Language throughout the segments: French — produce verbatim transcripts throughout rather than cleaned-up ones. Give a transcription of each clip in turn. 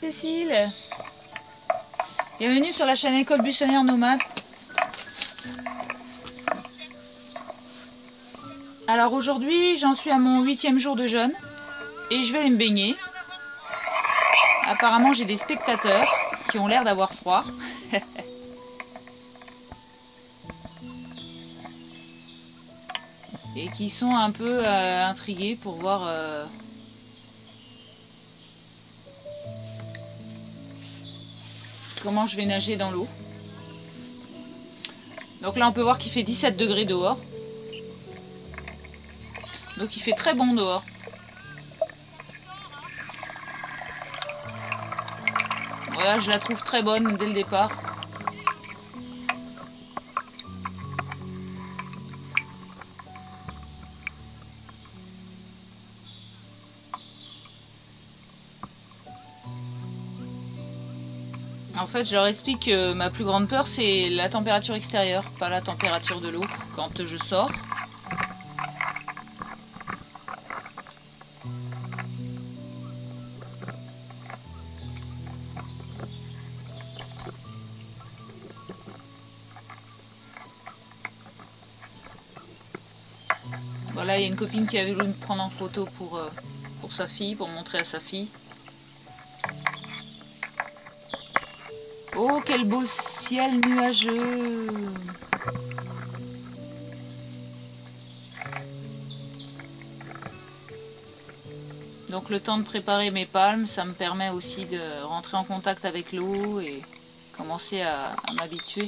Cécile, bienvenue sur la chaîne École Buissonnière Nomade. Alors aujourd'hui j'en suis à mon huitième jour de jeûne et je vais aller me baigner. Apparemment j'ai des spectateurs qui ont l'air d'avoir froid. Et qui sont un peu euh, intrigués pour voir euh, comment je vais nager dans l'eau. Donc là on peut voir qu'il fait dix-sept degrés dehors. Donc il fait très bon dehors. Voilà, je la trouve très bonne dès le départ. En fait, je leur explique que ma plus grande peur, c'est la température extérieure, pas la température de l'eau quand je sors. Voilà, il y a une copine qui avait voulu me prendre en photo pour, euh, pour sa fille, pour montrer à sa fille. Oh, quel beau ciel nuageux! Donc le temps de préparer mes palmes, ça me permet aussi de rentrer en contact avec l'eau et commencer à, à m'habituer.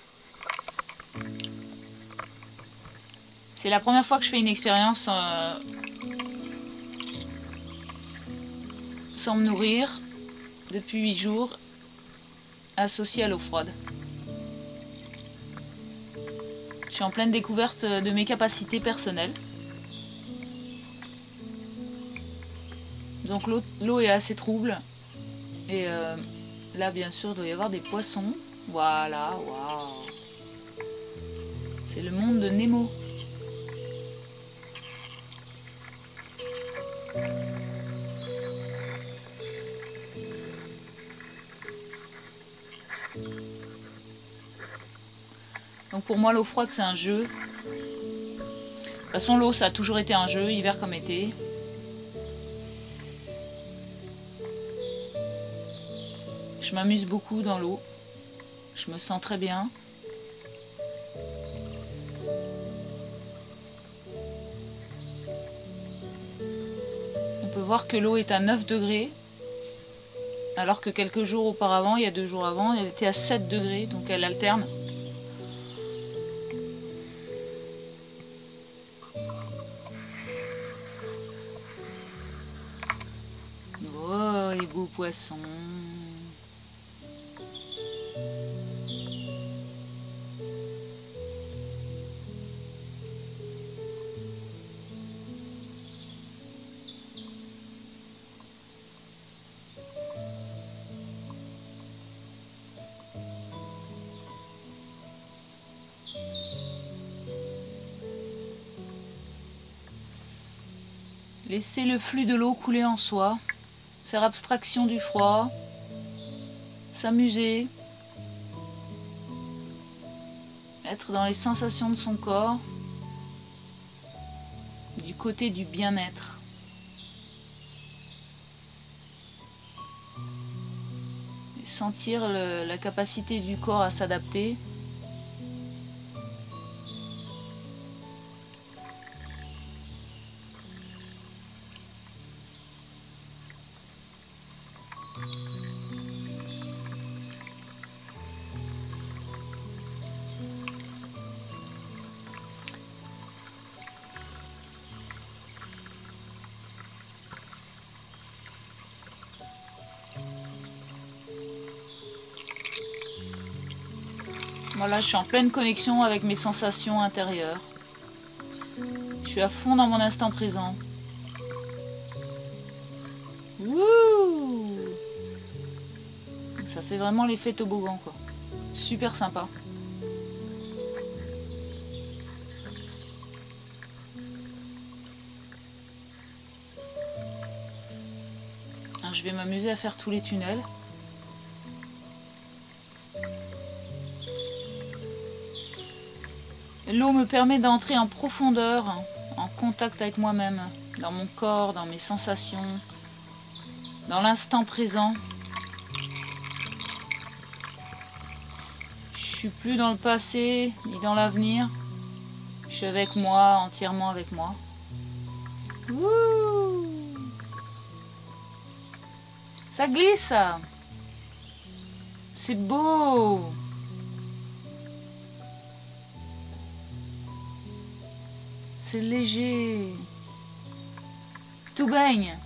C'est la première fois que je fais une expérience euh, sans me nourrir depuis huit jours, associée à l'eau froide. Je suis en pleine découverte de mes capacités personnelles. Donc l'eau est assez trouble. Et euh, là, bien sûr, il doit y avoir des poissons. Voilà, waouh! C'est le monde de Nemo. Donc pour moi, l'eau froide, c'est un jeu. De toute façon, l'eau, ça a toujours été un jeu, hiver comme été. Je m'amuse beaucoup dans l'eau. Je me sens très bien. On peut voir que l'eau est à neuf degrés. Alors que quelques jours auparavant, il y a deux jours avant, elle était à sept degrés. Donc elle alterne. Oh, les beaux poissons. Laisser le flux de l'eau couler en soi, faire abstraction du froid, s'amuser, être dans les sensations de son corps, du côté du bien-être. Sentir le, la capacité du corps à s'adapter. Voilà, je suis en pleine connexion avec mes sensations intérieures. Je suis à fond dans mon instant présent. Wouh! Ça fait vraiment l'effet toboggan, quoi. Super sympa. je vais m'amuser à faire tous les tunnels. L'eau me permet d'entrer en profondeur, en contact avec moi-même, dans mon corps, dans mes sensations, dans l'instant présent. Je suis plus dans le passé ni dans l'avenir. Je suis avec moi, entièrement avec moi. Wouh! Ça glisse, ça. C'est beau. C'est léger. Tout baigne.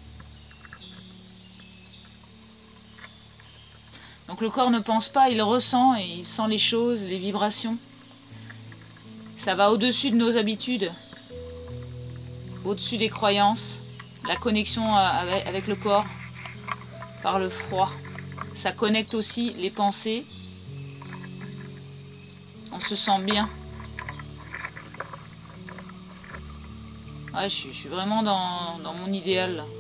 Donc le corps ne pense pas, il ressent et il sent les choses, les vibrations. Ça va au-dessus de nos habitudes, au-dessus des croyances, la connexion avec, avec le corps par le froid. Ça connecte aussi les pensées. On se sent bien. Ah, je, suis, je suis vraiment dans, dans mon idéal là.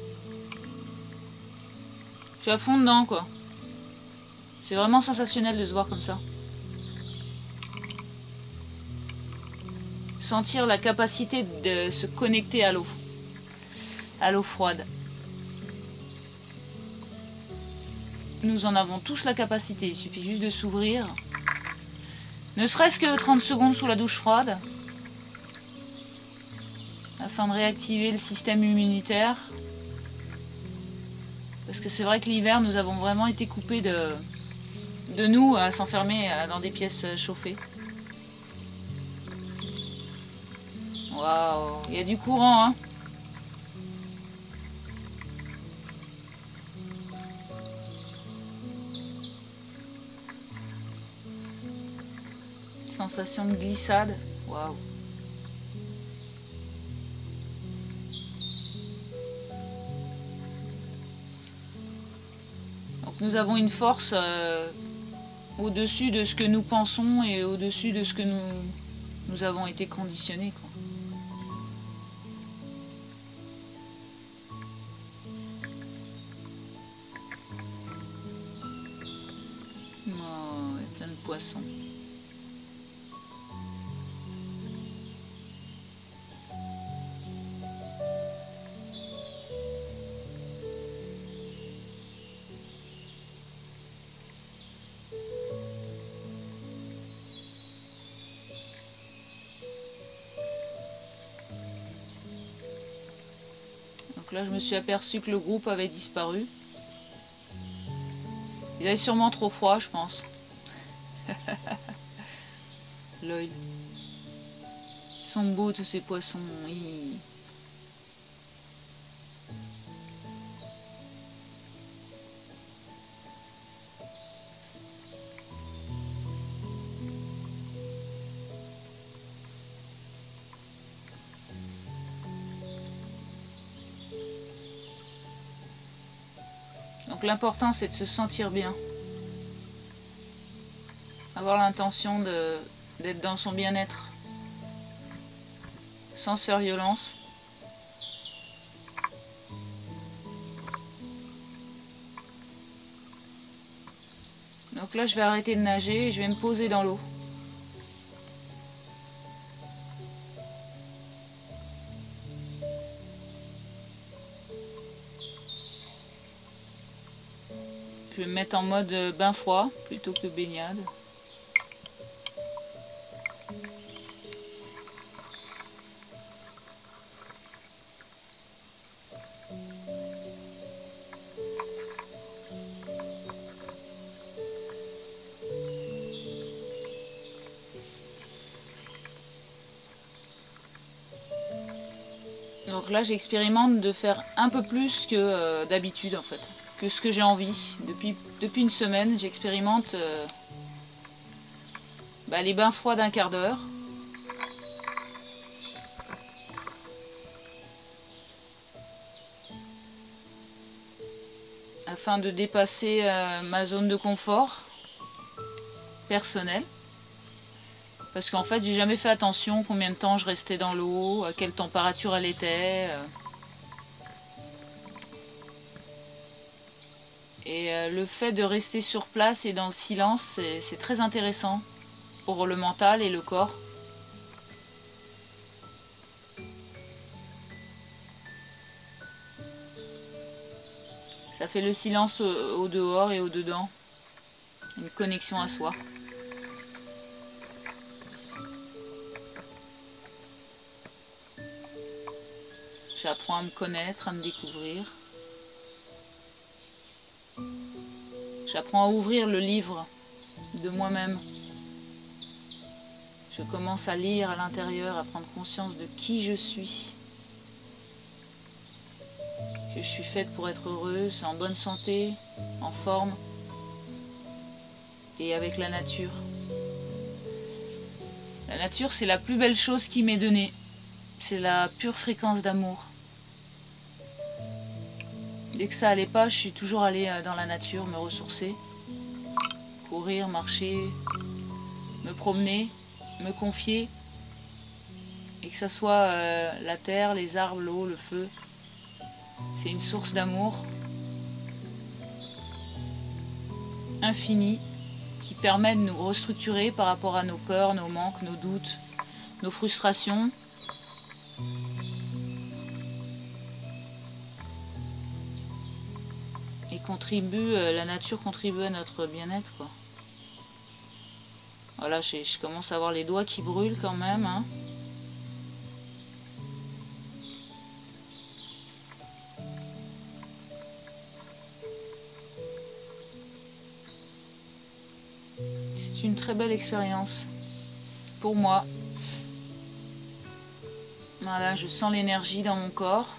Je suis à fond dedans quoi. C'est vraiment sensationnel de se voir comme ça. Sentir la capacité de se connecter à l'eau. À l'eau froide. Nous en avons tous la capacité, il suffit juste de s'ouvrir. Ne serait-ce que trente secondes sous la douche froide. Afin de réactiver le système immunitaire. Parce que c'est vrai que l'hiver, nous avons vraiment été coupés de, de nous à s'enfermer dans des pièces chauffées. Waouh, il y a du courant, hein. Sensation de glissade, waouh. Donc nous avons une force euh, au-dessus de ce que nous pensons et au-dessus de ce que nous, nous avons été conditionnés, quoi. Oh, il y a plein de poissons. Donc là, je me suis aperçu que le groupe avait disparu. Il avait sûrement trop froid, je pense. L'œil. Ils sont beaux tous ces poissons. Oui. Donc l'important c'est de se sentir bien. Avoir l'intention de d'être dans son bien-être. Sans se faire violence. Donc là je vais arrêter de nager et je vais me poser dans l'eau. Je vais me mettre en mode bain froid plutôt que baignade. Donc là j'expérimente de faire un peu plus que euh, d'habitude en fait, que ce que j'ai envie. Depuis, depuis une semaine j'expérimente euh, bah, les bains froids d'un quart d'heure. Afin de dépasser euh, ma zone de confort personnelle. Parce qu'en fait, j'ai jamais fait attention combien de temps je restais dans l'eau, à quelle température elle était. Et euh, le fait de rester sur place et dans le silence, c'est très intéressant pour le mental et le corps. Ça fait le silence au, au dehors et au dedans. Une connexion à soi. J'apprends à me connaître, à me découvrir. J'apprends à ouvrir le livre de moi-même. Je commence à lire à l'intérieur, à prendre conscience de qui je suis. Que je suis faite pour être heureuse, en bonne santé, en forme et avec la nature. La nature, c'est la plus belle chose qui m'est donnée. C'est la pure fréquence d'amour. Dès que ça allait pas, je suis toujours allée dans la nature, me ressourcer, courir, marcher, me promener, me confier, et que ça soit euh, la terre, les arbres, l'eau, le feu. C'est une source d'amour infinie qui permet de nous restructurer par rapport à nos peurs, nos manques, nos doutes, nos frustrations. Et contribue, la nature contribue à notre bien-être, quoi. Voilà, je, je commence à avoir les doigts qui brûlent quand même, hein. C'est une très belle expérience pour moi. Voilà, je sens l'énergie dans mon corps.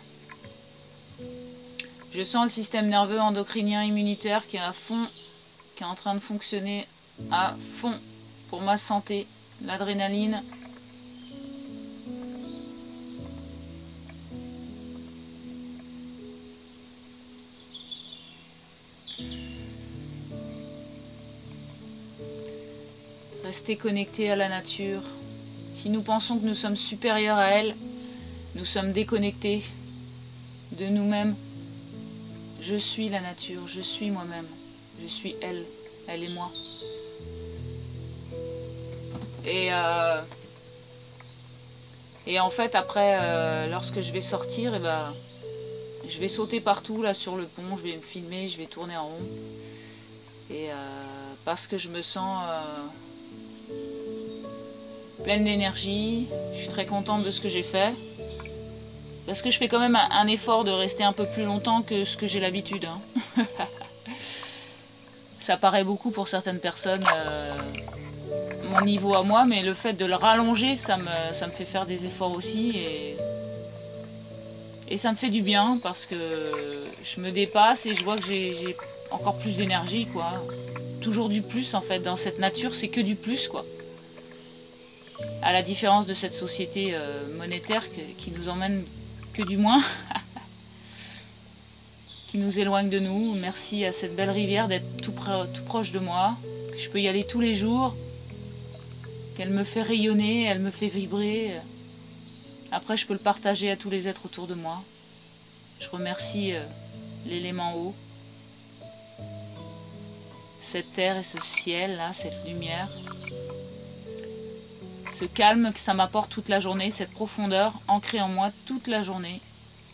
Je sens le système nerveux endocrinien immunitaire qui est à fond, qui est en train de fonctionner à fond pour ma santé. L'adrénaline. Rester connecté à la nature. Si nous pensons que nous sommes supérieurs à elle, nous sommes déconnectés de nous-mêmes. Je suis la nature, je suis moi-même, je suis elle, elle et moi. Et, euh, et en fait, après, euh, lorsque je vais sortir, eh ben, je vais sauter partout là sur le pont, je vais me filmer, je vais tourner en rond. Et euh, parce que je me sens euh, pleine d'énergie, je suis très contente de ce que j'ai fait. Parce que je fais quand même un, un effort de rester un peu plus longtemps que ce que j'ai l'habitude. Hein. Ça paraît beaucoup pour certaines personnes, euh, mon niveau à moi, mais le fait de le rallonger, ça me, ça me fait faire des efforts aussi. Et, et ça me fait du bien parce que je me dépasse et je vois que j'ai encore plus d'énergie, quoi. Toujours du plus, en fait. Dans cette nature, c'est que du plus, quoi. À la différence de cette société euh, monétaire que, qui nous emmène que du moins, qui nous éloigne de nous. Merci à cette belle rivière d'être tout, tout proche de moi. Je peux y aller tous les jours, qu'elle me fait rayonner, elle me fait vibrer. Après, je peux le partager à tous les êtres autour de moi. Je remercie euh, l'élément eau, cette terre et ce ciel là, cette lumière, ce calme que ça m'apporte toute la journée, cette profondeur ancrée en moi toute la journée.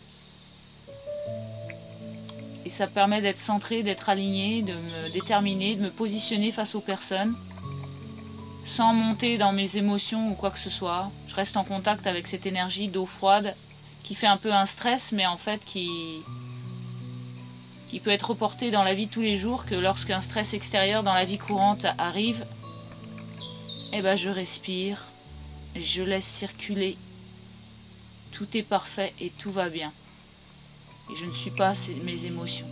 Et ça permet d'être centré, d'être aligné, de me déterminer, de me positionner face aux personnes, sans monter dans mes émotions ou quoi que ce soit. Je reste en contact avec cette énergie d'eau froide qui fait un peu un stress, mais en fait qui, qui peut être reporté dans la vie de tous les jours, que lorsqu'un stress extérieur dans la vie courante arrive, eh ben je respire, je laisse circuler, tout est parfait et tout va bien. Et je ne suis pas mes émotions.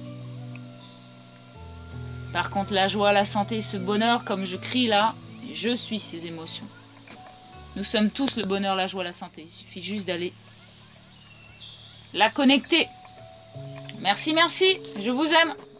Par contre, la joie, la santé, ce bonheur, comme je crie là, je suis ces émotions. Nous sommes tous le bonheur, la joie, la santé. Il suffit juste d'aller la connecter. Merci, merci, je vous aime.